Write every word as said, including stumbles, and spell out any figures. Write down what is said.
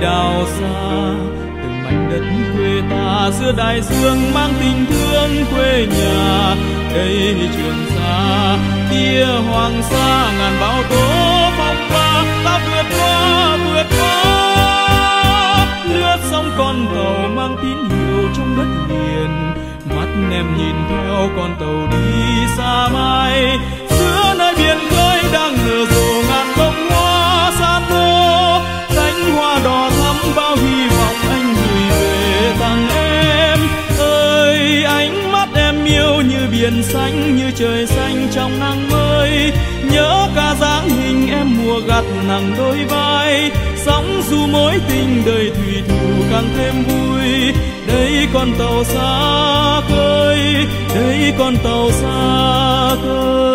đảo xa, từng mảnh đất quê ta giữa đại dương mang tình thương quê nhà. Đây Trường Sa, kia Hoàng Sa, ngàn bão tố phong ba, ta vượt qua vượt qua. Lướt sóng con tàu mang tín hiệu trong đất liền, mắt em nhìn theo con tàu đi xa mãi. Giữa nơi biển khơi đang nở rộ ngàn bông hoa san hô, cánh hoa đỏ thắm bao hy vọng anh gửi về tặng em. Ơi ánh mắt em yêu như biển xanh, như trời xanh trong nắng mới. Nhớ cả dáng hình em mùa gặt nặng đôi vai, sóng dù mối tình đời thủy thủ càng thêm vui. Đây con tàu xa khơi, đây con tàu xa khơi.